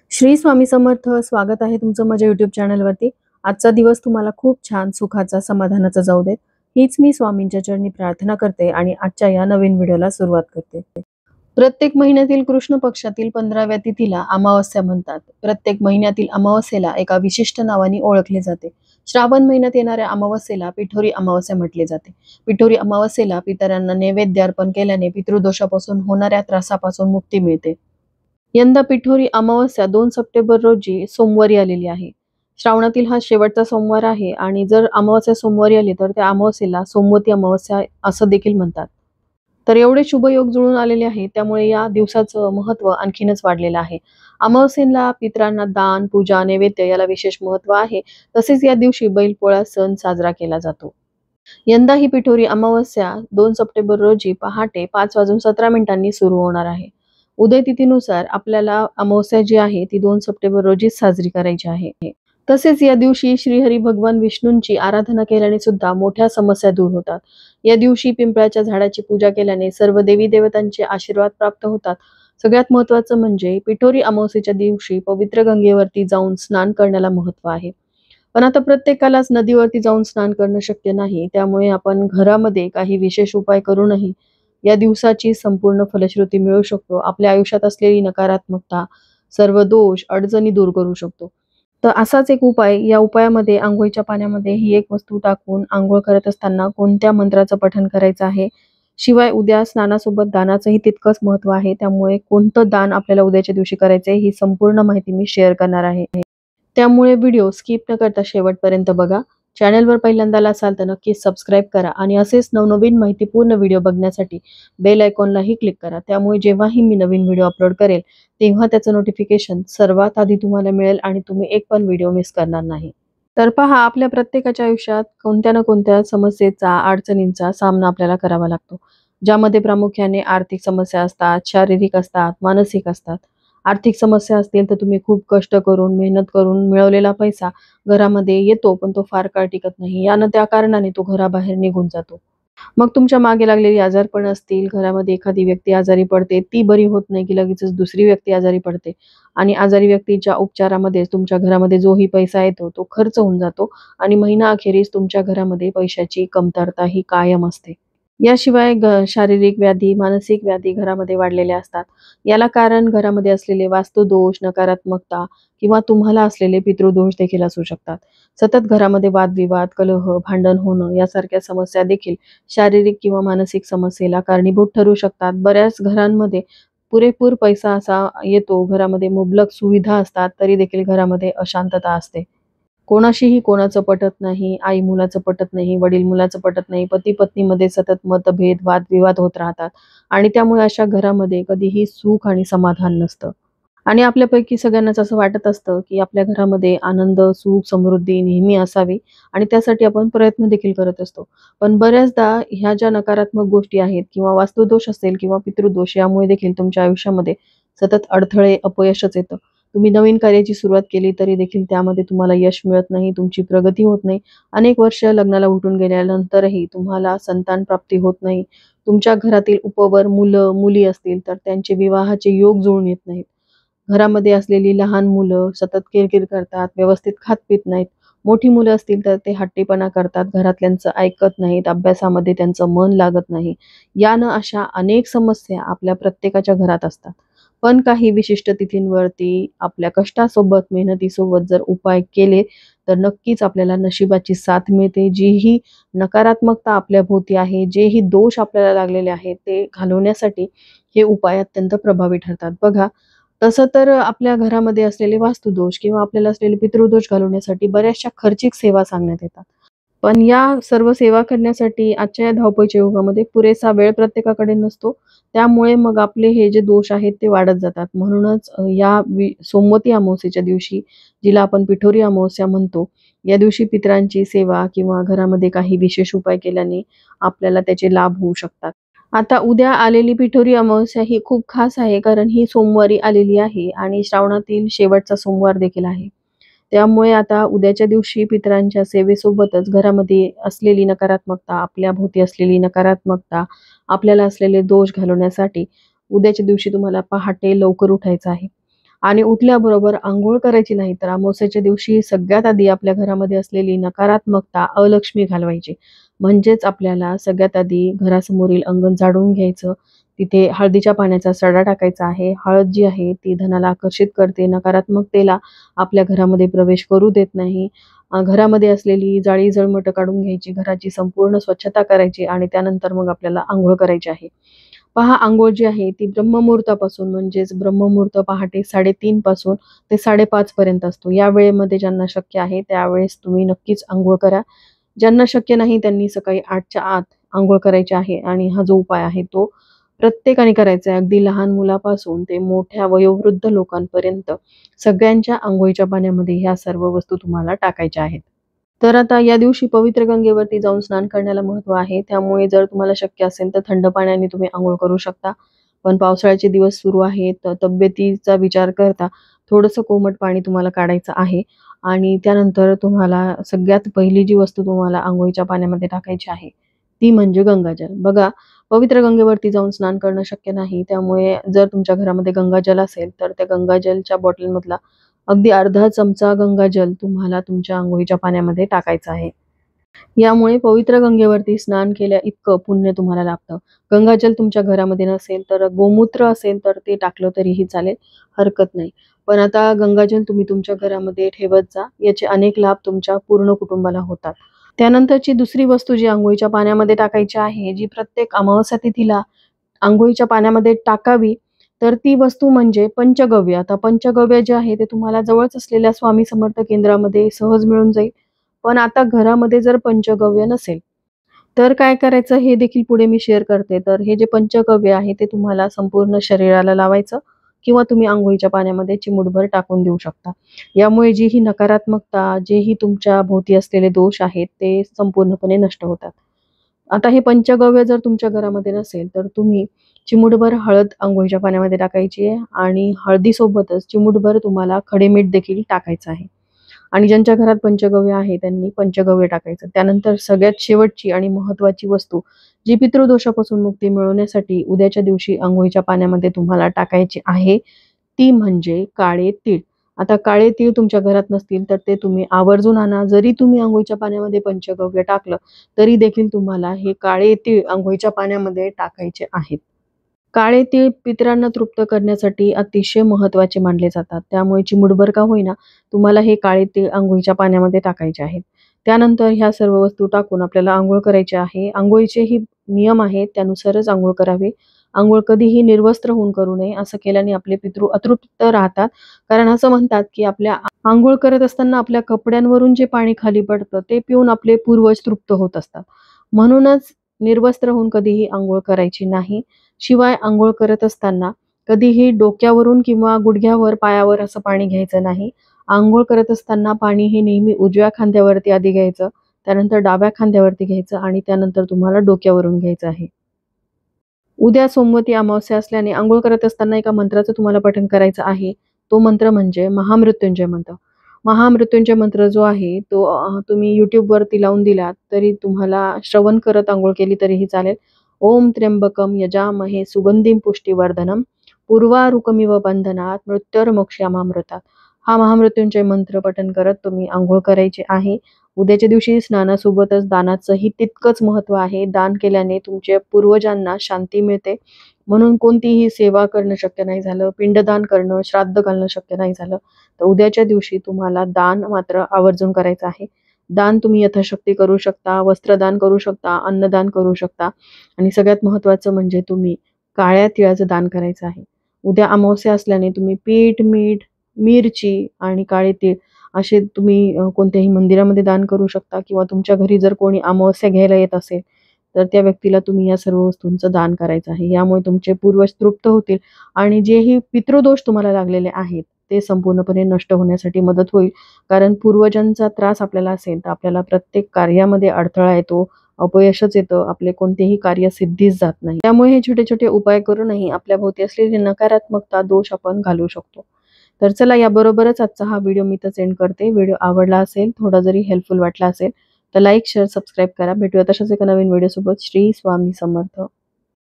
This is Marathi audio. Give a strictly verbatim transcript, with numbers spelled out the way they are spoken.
श्री स्वामी समर्थ. स्वागत आहे तुमचं माझ्या यूट्यूब चॅनलवरती. आजचा दिवस तुम्हाला खूप छान सुखाचा समाधानाचा जाऊ देत, हीच मी स्वामींच्या चरणी प्रार्थना करते आणि आजच्या या नवीन व्हिडिओला सुरुवात करते. प्रत्येक महिन्यातील कृष्ण पक्षातील पंधराव्या तिथीला अमावस्या म्हणतात. प्रत्येक महिन्यातील अमावस्येला एका विशिष्ट नावाने ओळखले जाते. श्रावण महिन्यात येणाऱ्या अमावस्येला पिठोरी अमावस्या म्हटले जाते. पिठोरी अमावस्येला पितरांना नैवेद्य अर्पण केल्याने पितृदोषापासून होणाऱ्या त्रासापासून मुक्ती मिळते. यंदा पिठोरी अमावस्या दोन सप्टेंबर रोजी सोमवारी आलेली आहे. श्रावणातील हा शेवटचा सोमवार आहे आणि जर अमावस्या सोमवारी आली तर त्या अमावस्येला सोमवती अमावस्या असं देखील म्हणतात. तर एवढे शुभयोग जुळून आलेले आहेत, त्यामुळे या दिवसाचं महत्त्व आणखीनच वाढलेलं आहे. अमावस्येला पितरांना दान, पूजा, नैवेद्य याला विशेष महत्त्व आहे. तसेच या दिवशी बैलपोळा सण साजरा केला जातो. यंदा ही पिठोरी अमावस्या दोन सप्टेंबर रोजी पहाटे पाच वाजून सतरा मिनिटांनी सुरू होणार आहे. उदय तिथीनुसार आपल्याला अमावस्या जी आहे ती दोन सप्टेंबर रोजी साजरी करायची आहे. तसेच या दिवशी श्रीहरी भगवान विष्णूंची आराधना केल्याने सुद्धा मोठ्या समस्या दूर होतात. या दिवशी पिंपळाच्या झाडाची पूजा केल्याने सर्व देवी देवतांचे आशीर्वाद प्राप्त होतात. सगळ्यात महत्त्वाचं म्हणजे पिठोरी अमावस्येच्या दिवशी पवित्र गंगेवरती जाऊन स्नान करण्याला महत्त्व आहे. पण आता प्रत्येकालाच नदीवरती जाऊन स्नान करणं शक्य नाही, त्यामुळे आपण घरामध्ये काही विशेष उपाय करूनही या दिवसाची संपूर्ण फलश्रुती मिळवू शकतो. आपल्या आयुष्यात असलेली नकारात्मकता, सर्व दोष, अडचणी दूर करू शकतो. तर असाच एक उपाय, या उपायामध्ये अंघोळीच्या पाण्यामध्ये ही एक वस्तू टाकून आंघोळ करत असताना कोणत्या मंत्राचं पठण करायचं आहे. शिवाय उद्या स्नानासोबत दानाचंही तितकंच महत्त्व आहे, त्यामुळे कोणतं दान आपल्याला उद्याच्या दिवशी करायचंय ही संपूर्ण माहिती मी शेअर करणार आहे. त्यामुळे व्हिडिओ स्किप न करता शेवटपर्यंत बघा. चॅनलवर पहिल्यांदा असाल तर नक्कीच सबस्क्राईब करा आणि असेच नवनवीन माहितीपूर्ण व्हिडिओ बघण्यासाठी बेल आयकॉनलाही क्लिक करा. त्यामुळे जेव्हाही मी नवीन व्हिडिओ अपलोड करेल तेव्हा त्याचं नोटिफिकेशन सर्वात आधी तुम्हाला मिळेल आणि तुम्ही एक पण व्हिडिओ मिस करणार नाही. तर पहा, आपल्या प्रत्येकाच्या आयुष्यात कोणत्या ना कोणत्या समस्येचा, अडचणींचा सामना आपल्याला करावा लागतो, ज्यामध्ये प्रामुख्याने आर्थिक समस्या असतात, शारीरिक असतात, मानसिक असतात. आर्थिक समस्या असतील तर तुम्ही खूप कष्ट करून, मेहनत करून मिळवलेला पैसा घरामध्ये येतो, पण तो फार काळ टिकत नाही. यानं त्या कारणाने तो घराबाहेर निघून जातो. मग तुमच्या मागे लागलेली आजारपण असतील, घरामध्ये एखादी व्यक्ती आजारी पडते, ती बरी होत नाही की लगेचच दुसरी व्यक्ती आजारी पडते आणि आजारी व्यक्तीच्या उपचारामध्ये तुमच्या घरामध्ये जोही पैसा येतो तो खर्च होऊन जातो आणि महिना अखेरीस तुमच्या घरामध्ये पैशाची कमतरता ही कायम असते. याशिवाय ग शारीरिक व्याधी, मानसिक व्याधी घरामध्ये वाढलेल्या असतात. याला कारण घरामध्ये असलेले वास्तुदोष, नकारात्मकता किंवा तुम्हाला असलेले पितृदोष देखील असू शकतात. सतत घरामध्ये वादविवाद, कलह, भांडण होणं यासारख्या समस्या देखील शारीरिक किंवा मानसिक समस्येला कारणीभूत ठरू शकतात. बऱ्याच घरांमध्ये पुरेपूर पैसा असा येतो, घरामध्ये मुबलक सुविधा असतात, तरी देखील घरामध्ये अशांतता असते. कोणाशीही कोणाचं पटत नाही, आई मुलाचं पटत नाही, वडील मुलाचं पटत नाही, पती पत्नीमध्ये सतत मतभेद, वादविवाद होत राहतात आणि त्यामुळे अशा घरामध्ये कधीही सुख आणि समाधान नसतं. आणि आपल्यापैकी सगळ्यांनाच असं वाटत असतं की आपल्या घरामध्ये आनंद, सुख, समृद्धी नेहमी असावी आणि त्यासाठी आपण प्रयत्न देखील करत असतो. पण बऱ्याचदा ह्या ज्या नकारात्मक गोष्टी आहेत किंवा वास्तुदोष असेल किंवा पितृदोष, यामुळे देखील तुमच्या आयुष्यामध्ये सतत अडथळे, अपयशच येतं. तुम्ही नवीन कार्याची सुरुवात केली तरी देखील त्यामध्ये तुम्हाला यश मिळत नाही, तुमची प्रगती होत नाही. अनेक वर्ष लग्नाला उठून गेल्यानंतरही तुम्हाला संतान प्राप्ती होत नाही. तुमच्या घरातील उपवर मुलं, मुली असतील तर त्यांचे विवाहाचे योग जुळून येत नाहीत. घरामध्ये असलेली लहान मुलं सतत किरकिर करतात, व्यवस्थित खात पीत नाहीत. मोठी मुलं असतील तर ते हट्टीपणा करतात, घरातल्यांचं ऐकत नाहीत, अभ्यासामध्ये त्यांचं मन लागत नाही. यानं अशा अनेक समस्या आपल्या प्रत्येकाच्या घरात असतात. पण काही विशिष्ट तिथींवरती आपल्या कष्टासोबत, मेहनतीसोबत जर उपाय केले तर नक्कीच आपल्याला नशिबाची साथ मिळते. जी ही नकारात्मकता आपल्या भोवती आहे, जे ही दोष आपल्याला लागलेले आहेत ते घालवण्यासाठी हे उपाय अत्यंत प्रभावी ठरतात. बघा, तसं तर आपल्या घरामध्ये असलेले वास्तुदोष किंवा आपल्याला असलेले पितृदोष घालवण्यासाठी बऱ्याचशा खर्चिक सेवा सांगण्यात येतात. पण या सर्व सेवा करण्यासाठी आजच्या या धावपळीच्या युगामध्ये पुरेसा वेळ प्रत्येकाकडे नसतो. त्यामुळे मग आपले हे जे दोष आहेत ते वाढत जातात. म्हणूनच अ, या वि सोमवती अमावस्येच्या दिवशी, जिला आपण पिठोरी अमावस्या म्हणतो, या दिवशी पितरांची सेवा किंवा घरामध्ये काही विशेष उपाय केल्याने आपल्याला त्याचे लाभ होऊ शकतात. आता उद्या आलेली पिठोरी अमावस्या ही खूप खास आहे, कारण ही सोमवारी आलेली आहे आणि श्रावणातील शेवटचा सोमवार देखील आहे. त्यामुळे आता उद्याच्या दिवशी पितरांच्या सेवेसोबतच घरामध्ये असलेली नकारात्मकता, आपल्या भोवती असलेली नकारात्मकता, आपल्याला असलेले दोष घालवण्यासाठी उद्याच्या दिवशी तुम्हाला पहाटे लवकर उठायचं आहे आणि उठल्याबरोबर अंघोळ करायची नाही, तर अमावस्येच्या दिवशी सगळ्यात आधी आपल्या घरामध्ये असलेली नकारात्मकता, अलक्ष्मी घालवायची. म्हणजेच आपल्याला सगळ्यात आधी घरासमोरील अंगण झाडून घ्यायचं. तिथे हळदीच्या पाण्याचा सडा टाकायचा आहे. हळद जी आहे ती धनाला आकर्षित करते, नकारात्मकतेला आपल्या घरामध्ये प्रवेश करू देत नाही. अ, घरामध्ये असलेली जाळी जळमटं काढून घ्यायची, घराची संपूर्ण स्वच्छता करायची आणि त्यानंतर मग आपल्याला अंघोळ करायची आहे. पहा, अंघोळ जी आहे ती ब्रह्ममुहूर्तापासून, म्हणजेच ब्रह्ममुहूर्त पहाटे साडेतीन पासून ते साडेपाच पर्यंत असतो. या वेळेमध्ये ज्यांना शक्य आहे त्यावेळेस तुम्ही नक्कीच अंघोळ करा. ज्यांना शक्य नाही त्यांनी सकाळी आठच्या आत अंघोळ करायची आहे आणि हा जो उपाय आहे तो प्रत्येकाने करायचा आहे. अगदी लहान मुलापासून ते मोठ्या वयोवृद्ध लोकांपर्यंत सगळ्यांच्या अंघोळीच्या पाण्यामध्ये ह्या सर्व वस्तू तुम्हाला टाकायच्या आहेत. तर आता या दिवशी पवित्र गंगेवरती जाऊन स्नान करण्याला महत्त्व आहे. त्यामुळे जर तुम्हाला शक्य असेल तर थंड पाण्याने तुम्ही अंघोळ करू शकता. पण पावसाळ्याचे दिवस सुरू आहेत, तर तब्येतीचा विचार करता थोडंसं कोमट पाणी तुम्हाला काढायचं आहे आणि त्यानंतर तुम्हाला सगळ्यात पहिली जी वस्तू तुम्हाला अंघोळीच्या पाण्यामध्ये टाकायची आहे, ती म्हणजे गंगाजल. बघा, पवित्र गंगेवरती जाऊन स्नान करणं शक्य नाही. त्यामुळे जर तुमच्या घरामध्ये गंगाजल असेल, तर त्या गंगाजलच्या बॉटलमधला अगदी अर्धा चमचा गंगाजल तुम्हाला तुमच्या अंघोळीच्या पाण्यामध्ये टाकायचं आहे. यामुळे पवित्र गंगेवरती स्नान केल्या इतकं पुण्य तुम्हाला लाभतं. गंगाजल तुमच्या घरामध्ये नसेल तर गोमूत्र असेल तर ते टाकलं तरीही चालेल, हरकत नाही. पण आता गंगाजल तुम्ही तुमच्या घरामध्ये ठेवत जा. याचे अनेक लाभ तुमच्या पूर्ण कुटुंबाला होतात. त्यानंतरची दुसरी वस्तू जी अंघोळीच्या पाण्यामध्ये टाकायची आहे, जी प्रत्येक अमावस्या तिथीला अंघोळीच्या पाण्यामध्ये टाकावी, तर ती वस्तू म्हणजे पंचगव्य. आता पंचगव्य जे आहे ते तुम्हाला जवळच असलेल्या स्वामी समर्थ केंद्रामध्ये सहज मिळून जाईल. पण आता घरामध्ये जर पंचगव्य नसेल, तर काय करायचं हे देखील पुढे मी शेअर करते. तर हे जे पंचगव्य आहे ते तुम्हाला संपूर्ण शरीराला लावायचं किंवा तुम्ही अंघोळीच्या पाण्यामध्ये चिमूटभर टाकून देऊ शकता. यामुळे जी ही नकारात्मकता, जेही तुमच्या भोवती असलेले दोष आहेत ते संपूर्णपणे नष्ट होतात. आता हे पंचगव्य जर तुमच्या घरामध्ये नसेल, तर तुम्ही चिमूटभर हळद अंघोळीच्या पाण्यामध्ये टाकायची आहे आणि हळदीसोबतच चिमूटभर तुम्हाला खडे मीठ देखील टाकायचं आहे. आणि ज्यांच्या घरात पंचगव्य आहे त्यांनी पंचगव्य टाकायचं. त्यानंतर सगळ्यात शेवटची आणि महत्त्वाची वस्तू, जी पितृदोषापासून मुक्ती मिळवण्यासाठी उद्याच्या दिवशी अंघोळीच्या पाण्यामध्ये तुम्हाला टाकायची आहे, ती म्हणजे काळे तीळ. आता काळे तीळ तुमच्या घरात नसतील तर ते तुम्ही आवर्जून आणा. जरी तुम्ही अंघोळीच्या पाण्यामध्ये पंचगव्य टाकलं, तरी देखील तुम्हाला हे काळे तीळ अंघोळीच्या पाण्यामध्ये टाकायचे आहेत. काळे तीळ पितरांना तृप्त करण्यासाठी अतिशय महत्त्वाचे मानले जातात. त्यामुळे चिमूटभर का होईना तुम्हाला हे काळे तीळ अंघोळीच्या पाण्यामध्ये टाकायचे आहेत. त्यानंतर ह्या सर्व वस्तू टाकून आपल्याला अंघोळ करायची आहे. अंघोळीचेही नियम आहेत, त्यानुसारच अंघोळ करावी. अंघोळ कधीही निर्वस्त्र होऊन करू नये. असं केल्याने आपले पितृ अतृप्त राहतात. कारण असं म्हणतात की आपल्या अंघोळ करत असताना आपल्या कपड्यांवरून जे पाणी खाली पडतं ते पिऊन आपले पूर्वज तृप्त होत असतात. म्हणूनच निर्वस्त्र होऊन कधीही अंघोळ करायची नाही. शिवाय अंघोळ करत असताना कधीही डोक्यावरून किंवा गुडघ्यावर, पायावर असं पाणी घ्यायचं नाही. अंघोळ करत असताना पाणी हे नेहमी उजव्या खांद्यावरती आधी घ्यायचं, त्यानंतर डाव्या खांद्यावरती घ्यायचं आणि त्यानंतर तुम्हाला डोक्यावरून घ्यायचं आहे. उद्या सोमवती अमावस्या असल्याने अंघोळ करत असताना एका मंत्राचं तुम्हाला पठण करायचं आहे. तो मंत्र म्हणजे महामृत्युंजय मंत्र. महामृत्युंजय मंत्र जो आहे तो अ, तुम्ही YouTubeवरती लावून दिलात तरी तुम्हाला श्रवण करत अंघोळ केली तरीही चालेल. ओम त्र्यंबकम यजामहे सुगंधिं पुष्टिवर्धनम पूर्वारुकमिव बंधनात मृत्युर्मोक्षामामृतात. हा महामृत्युंजय मंत्र पठण करत तुम्ही अंघोळ करायची आहे. उद्याच्या दिवशी स्नानासोबतच दानाचंही तितकंच महत्त्व आहे. दान केल्याने तुमच्या पूर्वजांना शांती मिळते. म्हणून कोणतीही सेवा करणं शक्य नाही झालं, पिंडदान करणं, श्राद्ध घालणं शक्य नाही झालं, तर उद्याच्या दिवशी तुम्हाला दान मात्र आवर्जून करायचं आहे. दान तुम्ही यथाशक्ती करू शकता, वस्त्रदान करू शकता, अन्नदान करू शकता आणि सगळ्यात महत्त्वाचं म्हणजे तुम्ही काळ्या तिळाचं दान करायचं आहे. उद्या अमावस्या असल्याने तुम्ही पीठ, मीठ, मिरची आणि काळे तीळ असे तुम्ही अ, कोणत्याही मंदिरामध्ये दान करू शकता किंवा तुमच्या घरी जर कोणी अमावस्या घ्यायला येत असेल, तर त्या व्यक्तीला तुम्ही या सर्व वस्तूंचं दान करायचं आहे. यामुळे तुमचे पूर्वज तृप्त होतील आणि जेही पितृदोष तुम्हाला लागलेले आहेत, ते संपूर्णपणे नष्ट होण्यासाठी मदत होईल. कारण पूर्वजांचा त्रास आपल्याला असेल, तर आपल्याला प्रत्येक कार्यामध्ये अडथळा येतो, अपयशच येतं, आपले कोणतेही कार्य सिद्धीस जात नाही. त्यामुळे हे छोटे-छोटे उपाय करूनही आपल्या भोवती असलेली नकारात्मकता, दोष आपण घालवू शकतो. तर चला, याबरोबरच आजचा हा व्हिडिओ मी इथंच एंड करते. व्हिडिओ आवडला असेल, थोडा जरी हेल्पफुल वाटला असेल, तर लाईक, शेअर, सबस्क्राईब करा. भेटूया तशाच एका नवीन व्हिडिओसोबत. श्री स्वामी समर्थ.